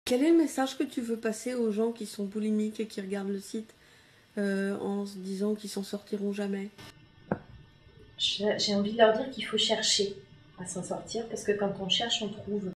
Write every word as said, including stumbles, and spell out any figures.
Quel est le message que tu veux passer aux gens qui sont boulimiques et qui regardent le site euh, en se disant qu'ils s'en sortiront jamais? J'ai envie de leur dire qu'il faut chercher à s'en sortir, parce que quand on cherche, on trouve.